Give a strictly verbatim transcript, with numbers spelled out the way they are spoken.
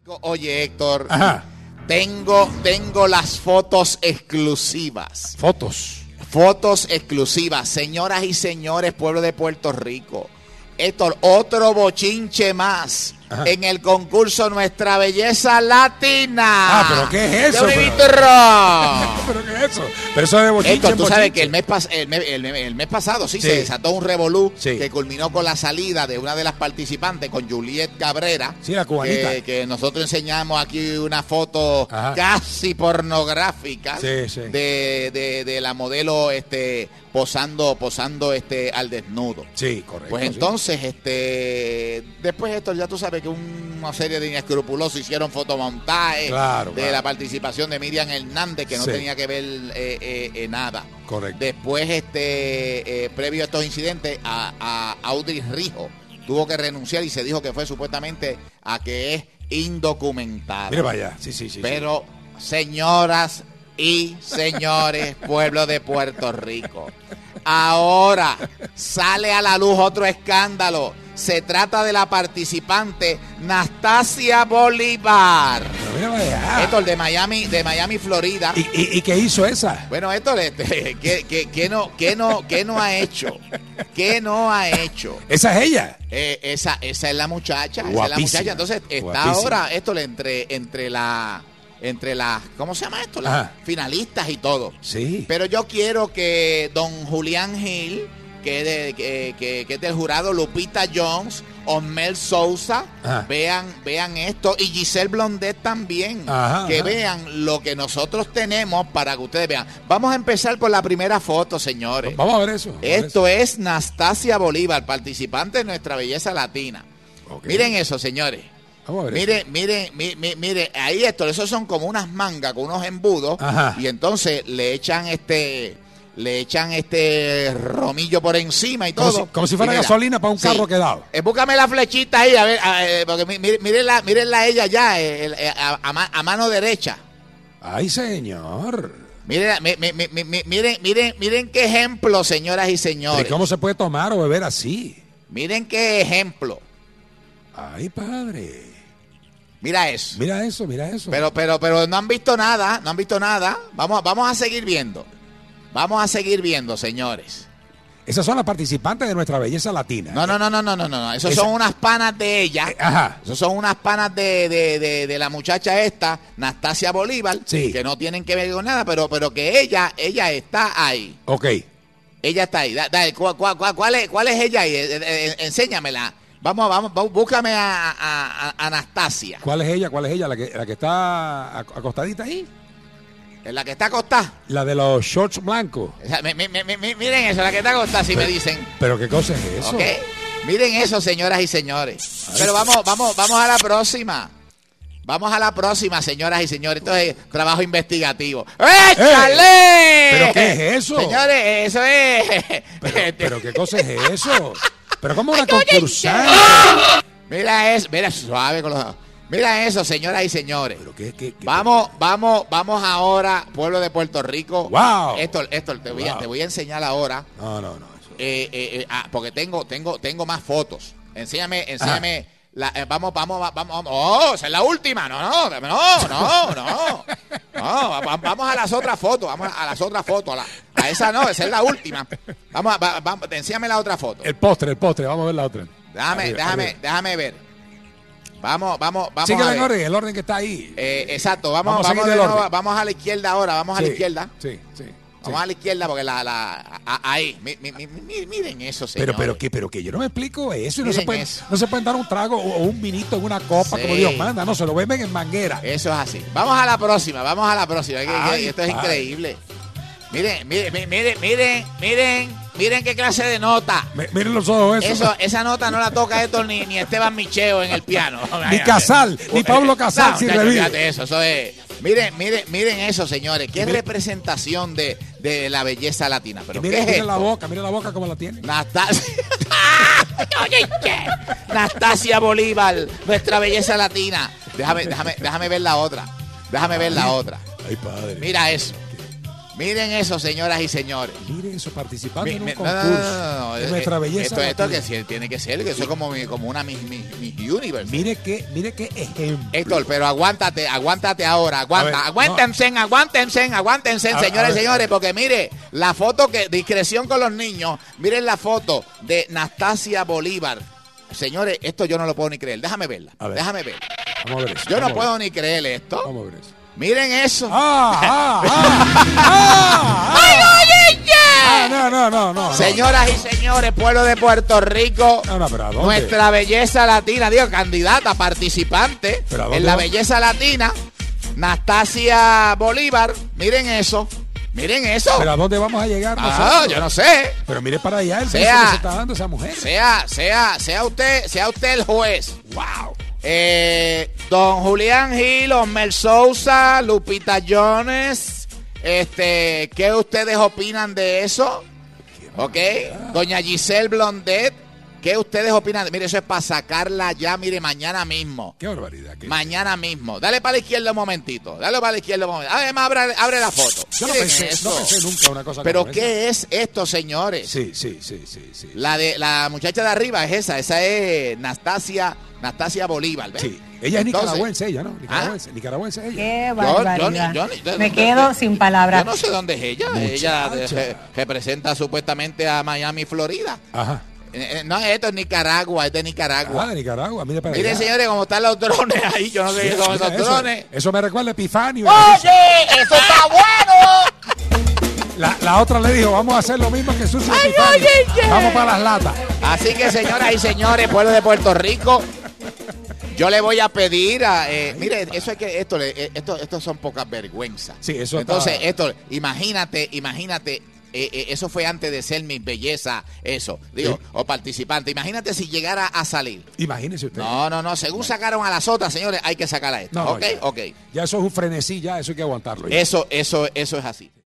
Oye, Héctor, Ajá. tengo, tengo las fotos exclusivas. Fotos. Fotos exclusivas, señoras y señores, pueblo de Puerto Rico. Héctor, otro bochinche más. Ajá. En el concurso Nuestra Belleza Latina. Ah, ¿pero qué es eso? De pero... ¿Pero qué es eso? Pero eso de bochinche. Héctor, tú bochinche. sabes que el mes, pas el, mes, el, mes, el mes pasado sí, sí se desató un revolú sí. que culminó con la salida de una de las participantes, con Juliet Cabrera. Sí, la cubanita. Que, que nosotros enseñamos aquí una foto Ajá. casi pornográfica sí, sí. De, de, de la modelo este posando posando este al desnudo. Sí, correcto. Pues entonces, sí. este después Héctor, ya tú sabes que una serie de inescrupulosos hicieron fotomontajes claro, de claro. la participación de Miriam Hernández, que no sí. tenía que ver eh, eh, eh, nada. Correcto. Después, este eh, previo a estos incidentes, a, a Audrey Rijo tuvo que renunciar y se dijo que fue supuestamente a que es indocumentada. Mira vaya, sí, sí, sí. Pero, sí. señoras y señores, pueblo de Puerto Rico, ahora sale a la luz otro escándalo. Se trata de la participante Nastasia Bolívar. Esto de Miami, de Miami, Florida. ¿Y, y, y qué hizo esa? Bueno, esto, este, ¿qué, qué, qué no, qué no, qué no ha hecho? ¿Qué no ha hecho? ¿Esa es ella? Eh, esa, esa es la muchacha. Guapísima. Esa es la muchacha. Entonces está Guapísima. ahora esto entre, entre la, entre las, ¿cómo se llama esto? Las Ajá. finalistas y todo. Sí. Pero yo quiero que don Julián Gil, que es, de, que, que, que es del jurado, Lupita Jones, Osmel Sousa, ajá. vean vean esto, y Giselle Blondet también, ajá, que ajá. vean lo que nosotros tenemos para que ustedes vean. Vamos a empezar por la primera foto, señores. Vamos a ver eso. Vamos esto ver eso. es Nastasia Bolívar, participante de Nuestra Belleza Latina. Okay. Miren eso, señores. Vamos a ver miren, eso. miren, miren, miren, ahí esto, esos son como unas mangas con unos embudos, ajá. y entonces le echan este... Le echan este romillo por encima y como todo. Si, como si fuera mira, gasolina para un sí. carro quedado. Eh, búscame la flechita ahí, a ver, a, eh, porque mírenla, mírenla ella ya, eh, eh, a, a, a mano derecha. Ay, señor. Miren, mi, mi, mi, mi, miren, miren, miren qué ejemplo, señoras y señores. ¿Y cómo se puede tomar o beber así? Miren qué ejemplo. Ay, padre. Mira eso. Mira eso, mira eso. Pero, pero, pero no han visto nada, no han visto nada. Vamos, vamos a seguir viendo. Vamos a seguir viendo, señores. Esas son las participantes de Nuestra Belleza Latina. No, no, no, no, no, no, no. Esos Esa... son unas panas de ella. Eh, ajá. Esos son unas panas de, de, de, de la muchacha esta, Nastasia Bolívar, sí. que no tienen que ver con nada, pero, pero que ella, ella está ahí. Ok. Ella está ahí. Da, da, ¿cuál, cuál, cuál, es, ¿Cuál es ella ahí? Eh, eh, enséñamela. Vamos, vamos, vamos, búscame a, a, a Anastasia. ¿Cuál es ella? ¿Cuál es ella? ¿La que, la que está acostadita ahí? La que está acostada. La de los shorts blancos. O sea, mi, mi, mi, mi, miren eso, la que está acostada, si pero, me dicen. Pero qué cosa es eso. Okay. Miren eso, señoras y señores. Ay. Pero vamos, vamos, vamos a la próxima. Vamos a la próxima, señoras y señores. Esto es trabajo investigativo. ¡Échale! ¿Pero qué es eso? Señores, eso es. Pero, pero qué cosa es eso. Pero cómo una concursante. Mira eso, mira suave con los. Mira eso, señoras y señores. ¿Pero qué, qué, qué, vamos, qué? vamos, vamos ahora, pueblo de Puerto Rico. Wow. Esto, esto te voy, wow. a, te voy a enseñar ahora. No, no, no. Eso... Eh, eh, eh, ah, porque tengo, tengo, tengo más fotos. Enséñame, enséñame. La, eh, vamos, vamos, vamos, vamos. Oh, esa es la última. No, no, no, no, no. No, vamos a las otras fotos. Vamos a las otras fotos. A, la, a esa no, esa es la última. Vamos, va, va, enséñame la otra foto. El postre, el postre. Vamos a ver la otra. Déjame, arriba, déjame, arriba. déjame ver. Vamos, vamos, vamos. Sigue a ver. el orden, el orden que está ahí. Eh, exacto, vamos, vamos, vamos, de nuevo, vamos a la izquierda ahora, vamos sí, a la izquierda. Sí, sí. Vamos sí. a la izquierda porque la, la a, ahí, mi, mi, mi, miren eso, señores. Pero, pero que, pero que yo no me explico eso. No se, pueden, eso. no se pueden dar un trago o un vinito en una copa sí. como Dios manda, no, se lo beben en manguera. Eso es así. Vamos a la próxima, vamos a la próxima. Que, Ay, que esto es ay. increíble. Miren, miren, miren, miren, miren, miren qué clase de nota. M miren los ojos eso. eso. Esa nota no la toca Héctor ni, ni Esteban Micheo en el piano. Ni Casal, ni Pablo Casal. No, si ya, fíjate eso, eso es. Miren, miren, miren eso, señores. Qué miren. representación de, de la belleza latina. Pero miren, ¿qué miren es la boca, miren la boca como la tiene. Nastasia. Nastasia Bolívar, nuestra belleza latina. Déjame, déjame, déjame ver la otra. Déjame ver la otra. Ay, padre. Mira eso. Miren eso, señoras y señores. Miren eso, participando Mi, en un mi, concurso. No, no, no, no, de nuestra belleza. Esto, esto latina. que sí, tiene que ser, que eso es como, mi- como una Miss, Miss, Miss Universe. Mire qué, mire qué ejemplo. Héctor, pero aguántate, aguántate ahora, aguanta, A ver, aguántense, no. aguántense, aguántense, A- señores a y ver. señores, porque mire, la foto que, discreción con los niños, miren la foto de Nastasia Bolívar. Señores, esto yo no lo puedo ni creer, déjame verla, A ver. déjame ver. Vamos a ver eso. Yo no vamos a puedo ni creer esto. ver. Vamos a ver eso. Miren eso. ¡Ah! ¡Ah! ¡Ah! ¡Ah! ¡Ah! Ah, no, no, no, no. Señoras y señores, pueblo de Puerto Rico, No, no, pero ¿a dónde? nuestra belleza latina, digo, candidata, participante ¿Pero a dónde en la va? belleza latina, Nastasia Bolívar, miren eso, miren eso. ¿Pero a dónde vamos a llegar Ah, nosotros? yo no sé. Pero mire para allá el beso Sea- que se está dando esa mujer. Sea, sea, sea usted, sea usted el juez. ¡Wow! Eh, don Julián Gil, Osmel Sousa, Lupita Jones, este, ¿qué ustedes opinan de eso? ¿Ok? Doña Giselle Blondet, ¿qué ustedes opinan? Mire, eso es para sacarla ya, mire, mañana mismo. ¡Qué barbaridad! qué- Mañana mismo. Dale para la izquierda un momentito. Dale para la izquierda un momento. Además, abre, abre la foto. Yo no Miren pensé, eso. no pensé nunca una cosa Pero como esa. ¿qué es esto, señores? Sí, sí, sí, sí, sí. La de la muchacha de arriba es esa. Esa es Nastasia, Nastasia Bolívar. ¿ves? Sí. Ella es Entonces, nicaragüense, ella, ¿no? Nicaragüense, nicaragüense ella. Qué Yo- barbaridad. yo ni- yo ni- Me yo- quedo yo- sin palabras. Yo no sé dónde es ella. Muchacha. Ella eh, representa supuestamente a Miami, Florida. Ajá. Eh, eh, No, esto es Nicaragua, es de Nicaragua. Ah, de Nicaragua, mire para Miren, allá. señores, cómo están los drones ahí. Yo no sé qué son Mira esos eso. drones. Eso me recuerda a Epifanio. ¡Oye! ¡Eso está bueno! La, la otra le dijo, vamos a hacer lo mismo que Susi Epifanio. Vamos para las latas. Así que, señoras y señores, pueblo de Puerto Rico, yo le voy a pedir a... eh, mire, eso es que... Esto, le- eh, esto, esto son pocas vergüenzas. Sí, eso Entonces, está- esto, imagínate, imagínate... eh, eh, eso fue antes de ser Miss Belleza, eso, digo, Sí. o participante. Imagínate si llegara a salir. Imagínese usted. No, no, no, según sacaron a las otras, señores, hay que sacar a esta. No, no, ¿Ok? ya. Ok. Ya eso es un frenesí, ya eso hay que aguantarlo. ya. Eso, eso, eso es así.